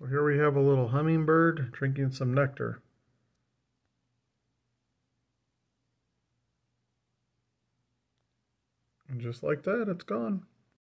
So here we have a little hummingbird drinking some nectar. And just like that, it's gone.